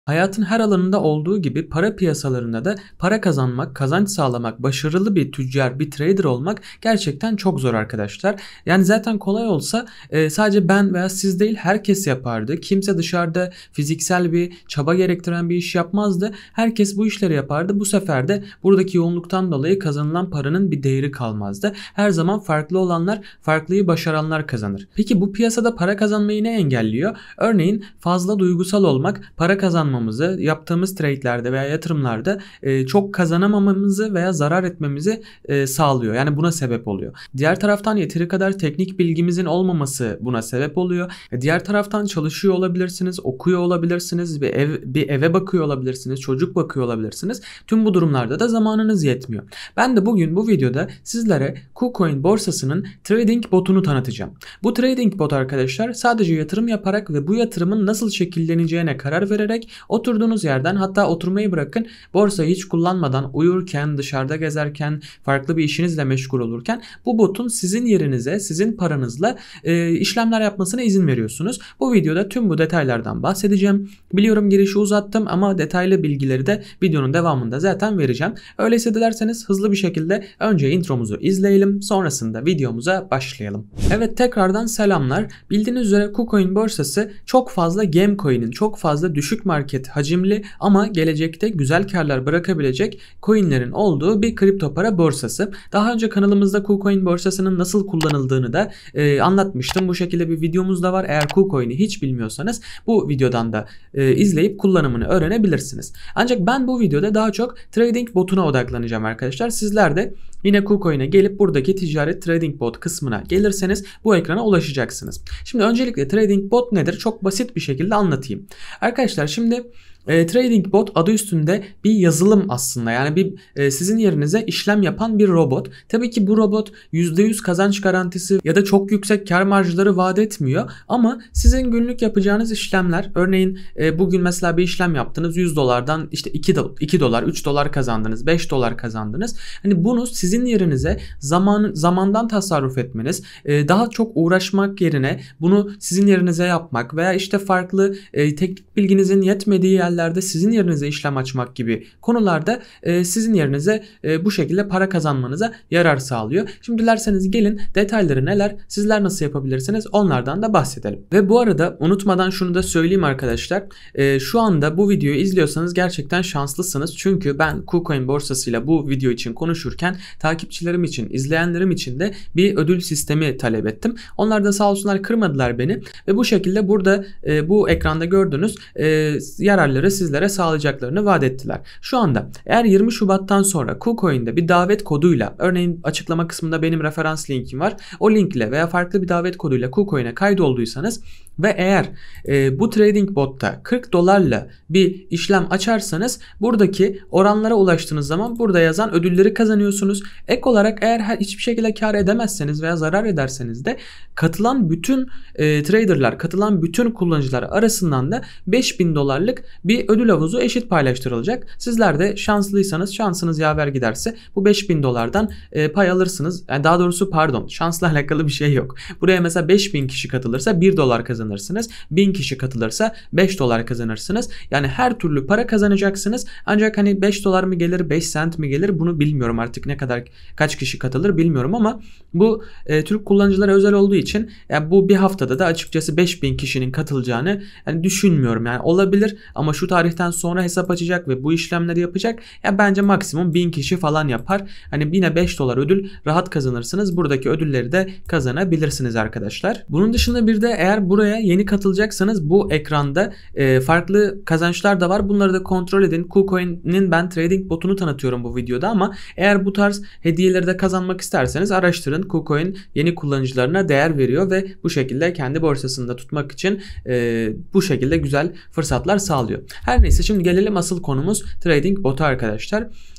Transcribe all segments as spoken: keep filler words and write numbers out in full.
Hayatın her alanında olduğu gibi para piyasalarında da para kazanmak, kazanç sağlamak, başarılı bir tüccar, bir trader olmak gerçekten çok zor arkadaşlar. Yani zaten kolay olsa e, sadece ben veya siz değil herkes yapardı. Kimse dışarıda fiziksel bir çaba gerektiren bir iş yapmazdı. Herkes bu işleri yapardı. Bu sefer de buradaki yoğunluktan dolayı kazanılan paranın bir değeri kalmazdı. Her zaman farklı olanlar, farklıyı başaranlar kazanır. Peki bu piyasada para kazanmayı ne engelliyor? Örneğin fazla duygusal olmak, para kazanmamızı, yaptığımız trade'lerde veya yatırımlarda e, çok kazanamamamızı veya zarar etmemizi e, sağlıyor. Yani buna sebep oluyor. Diğer taraftan yeteri kadar teknik bilgimizin olmaması buna sebep oluyor. E, diğer taraftan çalışıyor olabilirsiniz, okuyor olabilirsiniz, bir ev bir eve bakıyor olabilirsiniz, çocuk bakıyor olabilirsiniz. Tüm bu durumlarda da zamanınız yetmiyor. Ben de bugün bu videoda sizlere KuCoin borsasının trading botunu tanıtacağım. Bu trading bot arkadaşlar sadece yatırım yaparak ve bu yatırımın nasıl şekilleneceğine karar vererek oturduğunuz yerden, hatta oturmayı bırakın, borsayı hiç kullanmadan uyurken, dışarıda gezerken, farklı bir işinizle meşgul olurken bu botun sizin yerinize, sizin paranızla e, işlemler yapmasına izin veriyorsunuz. Bu videoda tüm bu detaylardan bahsedeceğim. Biliyorum girişi uzattım ama detaylı bilgileri de videonun devamında zaten vereceğim. Öyleyse dilerseniz hızlı bir şekilde önce intromuzu izleyelim, sonrasında videomuza başlayalım. Evet, tekrardan selamlar. Bildiğiniz üzere KuCoin borsası çok fazla Gamecoin'in, çok fazla düşük market hacimli ama gelecekte güzel karlar bırakabilecek coinlerin olduğu bir kripto para borsası. Daha önce kanalımızda KuCoin borsasının nasıl kullanıldığını da e, anlatmıştım. Bu şekilde bir videomuz da var. Eğer KuCoin'i hiç bilmiyorsanız bu videodan da e, izleyip kullanımını öğrenebilirsiniz. Ancak ben bu videoda daha çok trading botuna odaklanacağım arkadaşlar. Sizler de yine KuCoin'e gelip buradaki ticaret trading bot kısmına gelirseniz bu ekrana ulaşacaksınız. Şimdi öncelikle trading bot nedir? Çok basit bir şekilde anlatayım. Arkadaşlar şimdi E, trading bot adı üstünde bir yazılım aslında. Yani bir e, sizin yerinize işlem yapan bir robot. Tabii ki bu robot yüzde yüz kazanç garantisi ya da çok yüksek kar marjları vaat etmiyor. Ama sizin günlük yapacağınız işlemler, örneğin e, bugün mesela bir işlem yaptınız, yüz dolardan işte iki dolar, üç dolar kazandınız, beş dolar kazandınız. Hani bunu sizin yerinize zaman zamandan tasarruf etmeniz, e, daha çok uğraşmak yerine bunu sizin yerinize yapmak veya işte farklı e, teknik bilginizin yetmediği yer yerlerde sizin yerinize işlem açmak gibi konularda e, sizin yerinize e, bu şekilde para kazanmanıza yarar sağlıyor. Şimdi dilerseniz gelin detayları neler, sizler nasıl yapabilirsiniz onlardan da bahsedelim. Ve bu arada unutmadan şunu da söyleyeyim arkadaşlar. E, şu anda bu videoyu izliyorsanız gerçekten şanslısınız. Çünkü ben KuCoin borsasıyla bu video için konuşurken takipçilerim için, izleyenlerim için de bir ödül sistemi talep ettim. Onlar da sağ olsunlar kırmadılar beni ve bu şekilde burada e, bu ekranda gördüğünüz e, yararlı sizlere sağlayacaklarını vaat ettiler. Şu anda eğer yirmi Şubat'tan sonra KuCoin'de bir davet koduyla, örneğin açıklama kısmında benim referans linkim var, o linkle veya farklı bir davet koduyla KuCoin'e kaydolduysanız ve eğer e, bu trading botta kırk dolarla bir işlem açarsanız buradaki oranlara ulaştığınız zaman burada yazan ödülleri kazanıyorsunuz. Ek olarak eğer hiçbir şekilde kar edemezseniz veya zarar ederseniz de katılan bütün e, traderlar, katılan bütün kullanıcılar arasından da beş bin dolarlık bir ödül havuzu eşit paylaştırılacak. Sizler de şanslıysanız, şansınız yaver giderse bu beş bin dolardan e, pay alırsınız. Yani daha doğrusu pardon, şansla alakalı bir şey yok. Buraya mesela beş bin kişi katılırsa bir dolar kazanırsınız. bin kişi katılırsa beş dolar kazanırsınız. Yani her türlü para kazanacaksınız. Ancak hani beş dolar mı gelir, beş sent mi gelir bunu bilmiyorum, artık ne kadar kaç kişi katılır bilmiyorum ama bu e, Türk kullanıcılara özel olduğu için yani bu bir haftada da açıkçası beş bin kişinin katılacağını yani düşünmüyorum. Yani olabilir ama şu tarihten sonra hesap açacak ve bu işlemleri yapacak. Ya bence maksimum bin kişi falan yapar. Hani yine beş dolar ödül rahat kazanırsınız. Buradaki ödülleri de kazanabilirsiniz arkadaşlar. Bunun dışında bir de eğer buraya yeni katılacaksanız bu ekranda e, farklı kazançlar da var. Bunları da kontrol edin. KuCoin'in ben trading botunu tanıtıyorum bu videoda ama eğer bu tarz hediyeleri de kazanmak isterseniz araştırın. KuCoin yeni kullanıcılarına değer veriyor ve bu şekilde kendi borsasında tutmak için e, bu şekilde güzel fırsatlar sağlıyor. Her neyse, şimdi gelelim asıl konumuz trading botu arkadaşlar.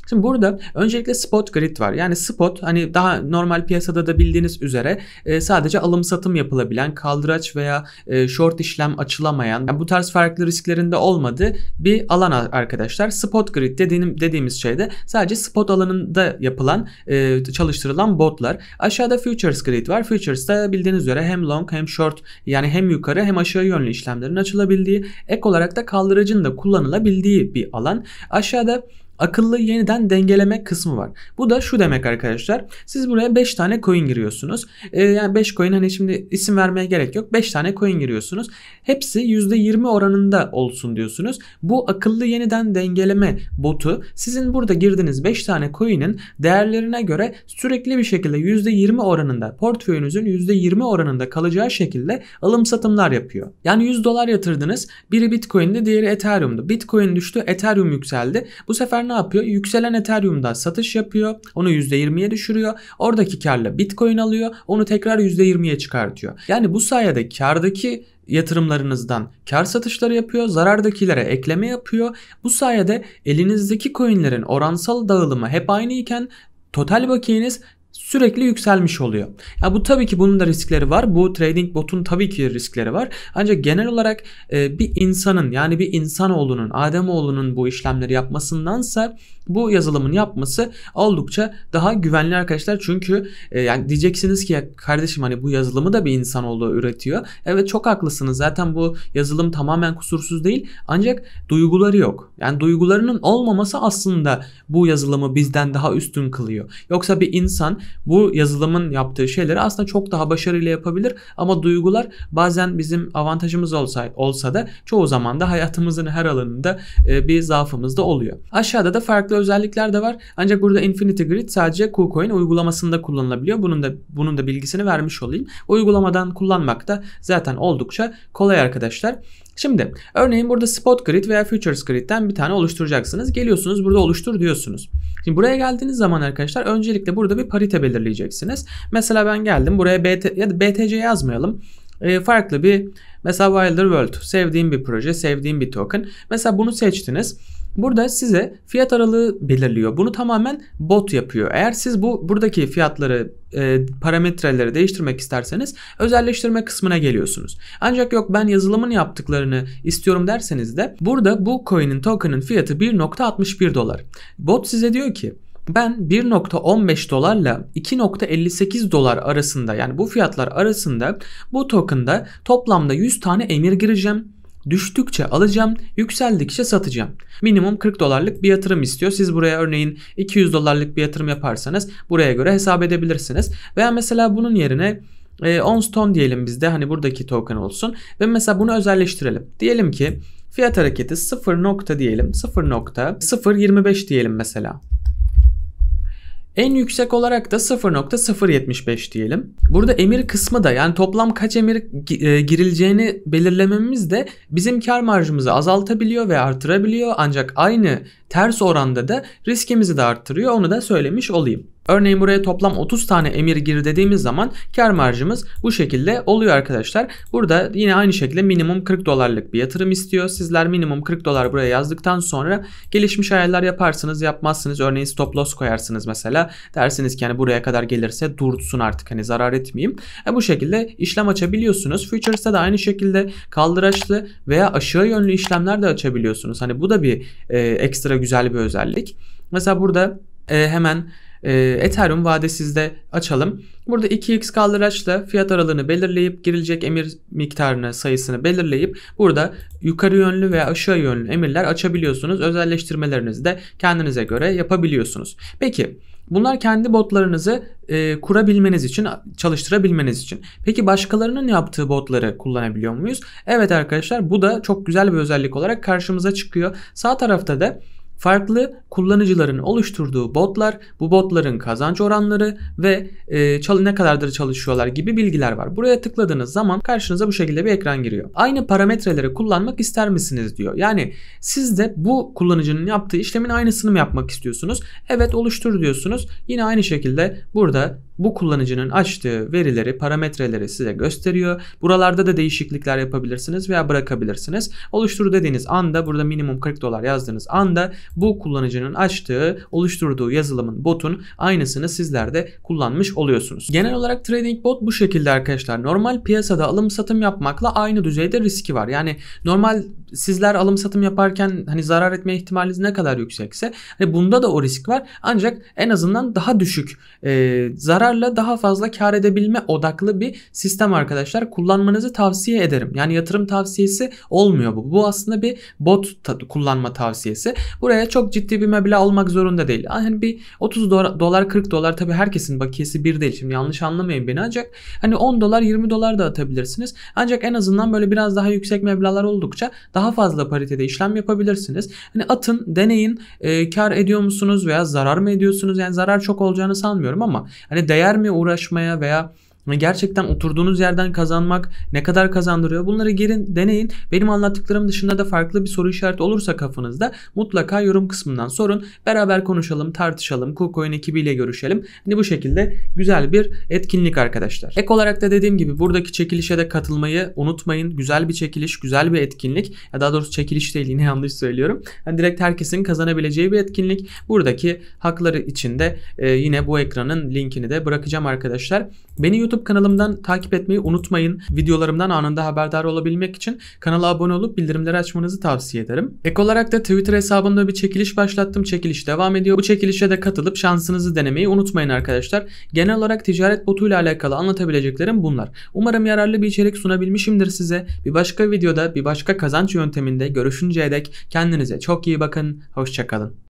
Şimdi burada öncelikle spot grid var. Yani spot hani daha normal piyasada da bildiğiniz üzere e, sadece alım satım yapılabilen, kaldıraç veya e, short işlem açılamayan, yani bu tarz farklı risklerinde olmadığı bir alan arkadaşlar. Spot grid dediğim, dediğimiz şey de sadece spot alanında yapılan, e, çalıştırılan botlar. Aşağıda futures grid var. Futures'ta bildiğiniz üzere hem long hem short, yani hem yukarı hem aşağı yönlü işlemlerin açılabildiği, ek olarak da kaldıracın da kullanılabildiği bir alan. Aşağıda akıllı yeniden dengeleme kısmı var. Bu da şu demek arkadaşlar. Siz buraya beş tane coin giriyorsunuz. Ee, yani beş coin, hani şimdi isim vermeye gerek yok. beş tane coin giriyorsunuz. Hepsi yüzde yirmi oranında olsun diyorsunuz. Bu akıllı yeniden dengeleme botu sizin burada girdiğiniz beş tane coin'in değerlerine göre sürekli bir şekilde yüzde yirmi oranında, portföyünüzün yüzde yirmi oranında kalacağı şekilde alım satımlar yapıyor. Yani yüz dolar yatırdınız. Biri Bitcoin'de, diğeri Ethereum'da. Bitcoin düştü, Ethereum yükseldi. Bu sefer ne yapıyor? Yükselen Ethereum'da satış yapıyor. Onu yüzde yirmiye düşürüyor. Oradaki karla Bitcoin alıyor. Onu tekrar yüzde yirmiye çıkartıyor. Yani bu sayede kardaki yatırımlarınızdan kar satışları yapıyor. Zarardakilere ekleme yapıyor. Bu sayede elinizdeki coinlerin oransal dağılımı hep aynı iken total bakiyeniz sürekli yükselmiş oluyor. Ya bu tabii ki bunun da riskleri var. Bu trading botun tabii ki riskleri var. Ancak genel olarak e, bir insanın, yani bir insanoğlunun, Ademoğlunun bu işlemleri yapmasındansa bu yazılımın yapması oldukça daha güvenli arkadaşlar. Çünkü e, yani diyeceksiniz ki ya kardeşim, hani bu yazılımı da bir insanoğlu üretiyor. Evet, çok haklısınız. Zaten bu yazılım tamamen kusursuz değil. Ancak duyguları yok. Yani duygularının olmaması aslında bu yazılımı bizden daha üstün kılıyor. Yoksa bir insan bu yazılımın yaptığı şeyleri aslında çok daha başarıyla yapabilir. Ama duygular bazen bizim avantajımız olsa, olsa da çoğu zaman da hayatımızın her alanında e, bir zaafımız da oluyor. Aşağıda da farklı özellikler de var. Ancak burada Infinity Grid sadece KuCoin uygulamasında kullanılabiliyor. Bunun da bunun da bilgisini vermiş olayım. Uygulamadan kullanmak da zaten oldukça kolay arkadaşlar. Şimdi örneğin burada Spot Grid veya Futures Grid'den bir tane oluşturacaksınız. Geliyorsunuz, burada oluştur diyorsunuz. Şimdi buraya geldiğiniz zaman arkadaşlar öncelikle burada bir parite belirleyeceksiniz. Mesela ben geldim buraya B T ya da B T C yazmayalım. E, farklı bir, mesela Wilder World, sevdiğim bir proje, sevdiğim bir token. Mesela bunu seçtiniz. Burada size fiyat aralığı belirliyor. Bunu tamamen bot yapıyor. Eğer siz bu buradaki fiyatları, e, parametreleri değiştirmek isterseniz özelleştirme kısmına geliyorsunuz. Ancak yok, ben yazılımın yaptıklarını istiyorum derseniz de burada bu coin'in, token'ın fiyatı bir nokta altmış bir dolar. Bot size diyor ki ben bir nokta on beş dolarla iki nokta elli sekiz dolar arasında, yani bu fiyatlar arasında bu token'da toplamda yüz tane emir gireceğim. Düştükçe alacağım, yükseldikçe satacağım. Minimum kırk dolarlık bir yatırım istiyor. Siz buraya örneğin iki yüz dolarlık bir yatırım yaparsanız buraya göre hesap edebilirsiniz. Veya mesela bunun yerine e, Onstone diyelim bizde, hani buradaki token olsun. Ve mesela bunu özelleştirelim. Diyelim ki fiyat hareketi sıfır nokta diyelim, sıfır nokta sıfır yirmi beş diyelim mesela. En yüksek olarak da sıfır nokta sıfır yetmiş beş diyelim. Burada emir kısmı da, yani toplam kaç emir girileceğini belirlememiz de bizim kar marjımızı azaltabiliyor ve artırabiliyor. Ancak aynı ters oranda da riskimizi de arttırıyor. Onu da söylemiş olayım. Örneğin buraya toplam otuz tane emir gir dediğimiz zaman kar marjımız bu şekilde oluyor arkadaşlar. Burada yine aynı şekilde minimum kırk dolarlık bir yatırım istiyor. Sizler minimum kırk dolar buraya yazdıktan sonra gelişmiş hayaller yaparsınız, yapmazsınız. Örneğin stop loss koyarsınız mesela. Dersiniz ki yani buraya kadar gelirse dursun artık, hani zarar etmeyeyim. E bu şekilde işlem açabiliyorsunuz. Futures'ta da aynı şekilde kaldıraçlı veya aşağı yönlü işlemler de açabiliyorsunuz. Hani bu da bir e, ekstra güzel bir özellik. Mesela burada e, hemen Ethereum vadesizde açalım. Burada iki x kaldıraçla fiyat aralığını belirleyip girilecek emir miktarını, sayısını belirleyip burada yukarı yönlü veya aşağı yönlü emirler açabiliyorsunuz. Özelleştirmelerinizi de kendinize göre yapabiliyorsunuz. Peki bunlar kendi botlarınızı e, kurabilmeniz için, çalıştırabilmeniz için. Peki başkalarının yaptığı botları kullanabiliyor muyuz? Evet arkadaşlar, bu da çok güzel bir özellik olarak karşımıza çıkıyor. Sağ tarafta da farklı kullanıcıların oluşturduğu botlar, bu botların kazanç oranları ve e, çalı ne kadardır çalışıyorlar gibi bilgiler var. Buraya tıkladığınız zaman karşınıza bu şekilde bir ekran giriyor. Aynı parametreleri kullanmak ister misiniz diyor. Yani siz de bu kullanıcının yaptığı işlemin aynısını mı yapmak istiyorsunuz? Evet, oluştur diyorsunuz. Yine aynı şekilde burada bu kullanıcının açtığı verileri, parametreleri size gösteriyor. Buralarda da değişiklikler yapabilirsiniz veya bırakabilirsiniz. Oluştur dediğiniz anda, burada minimum kırk dolar yazdığınız anda bu kullanıcının açtığı, oluşturduğu yazılımın, botun aynısını sizler de kullanmış oluyorsunuz. Genel olarak trading bot bu şekilde arkadaşlar. Normal piyasada alım satım yapmakla aynı düzeyde riski var. Yani normal sizler alım satım yaparken hani zarar etme ihtimaliniz ne kadar yüksekse hani bunda da o risk var. Ancak en azından daha düşük e, zararla daha fazla kar edebilme odaklı bir sistem arkadaşlar. Kullanmanızı tavsiye ederim. Yani yatırım tavsiyesi olmuyor bu. Bu aslında bir bot ta- kullanma tavsiyesi. Buraya çok ciddi bir meblağ olmak zorunda değil. Hani bir otuz dolar kırk dolar, tabii herkesin bakiyesi bir değil. Şimdi yanlış anlamayın beni, ancak hani on dolar yirmi dolar da atabilirsiniz. Ancak en azından böyle biraz daha yüksek meblağlar oldukça daha fazla paritede işlem yapabilirsiniz. Hani atın, deneyin, e, kar ediyor musunuz veya zarar mı ediyorsunuz? Yani zarar çok olacağını sanmıyorum ama hani değer mi uğraşmaya veya gerçekten oturduğunuz yerden kazanmak ne kadar kazandırıyor? Bunları gelin deneyin. Benim anlattıklarım dışında da farklı bir soru işareti olursa kafanızda mutlaka yorum kısmından sorun. Beraber konuşalım, tartışalım. KuCoin ekibiyle görüşelim. Hani bu şekilde güzel bir etkinlik arkadaşlar. Ek olarak da dediğim gibi buradaki çekilişe de katılmayı unutmayın. Güzel bir çekiliş, güzel bir etkinlik. Ya daha doğrusu çekiliş değil, yine yanlış söylüyorum. Yani direkt herkesin kazanabileceği bir etkinlik. Buradaki hakları içinde e, yine bu ekranın linkini de bırakacağım arkadaşlar. Beni YouTube kanalımdan takip etmeyi unutmayın. Videolarımdan anında haberdar olabilmek için kanala abone olup bildirimleri açmanızı tavsiye ederim. Ek olarak da Twitter hesabımda bir çekiliş başlattım. Çekiliş devam ediyor. Bu çekilişe de katılıp şansınızı denemeyi unutmayın arkadaşlar. Genel olarak ticaret botuyla alakalı anlatabileceklerim bunlar. Umarım yararlı bir içerik sunabilmişimdir size. Bir başka videoda, bir başka kazanç yönteminde görüşünceye dek kendinize çok iyi bakın. Hoşça kalın.